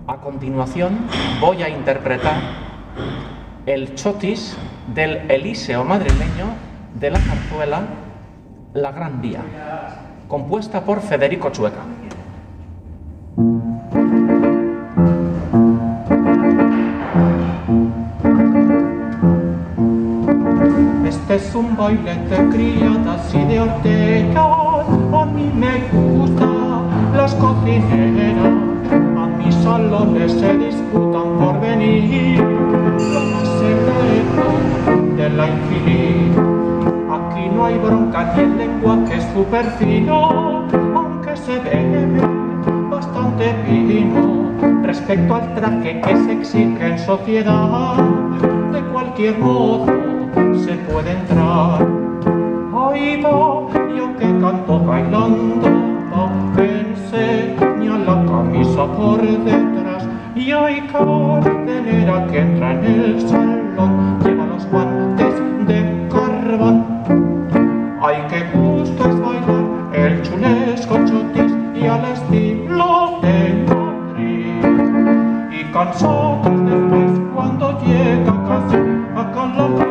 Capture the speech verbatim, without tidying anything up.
A continuación voy a interpretar el chotis del Elíseo madrileño de la zarzuela La Gran Vía, compuesta por Federico Chueca. Este es un baile de criadas y de horteras, a mí me gustan las cocineras, a mis salones se disputan por venir, lo más secreto de la infinita. Aquí no hay bronca ni el lenguaje es súper fino, aunque se bebe bastante vino, respecto al traje que se exige en sociedad, de cualquier modo se puede entrar. Ahí va yo que canto bailando, me enseña la camisa por detrás, y hay cardenera que entra en el salón, lleva los guantes de carbón. Ay, qué gusto es bailar el chulesco chotis y al estilo de Madrid, y cansados después cuando llega casi a calar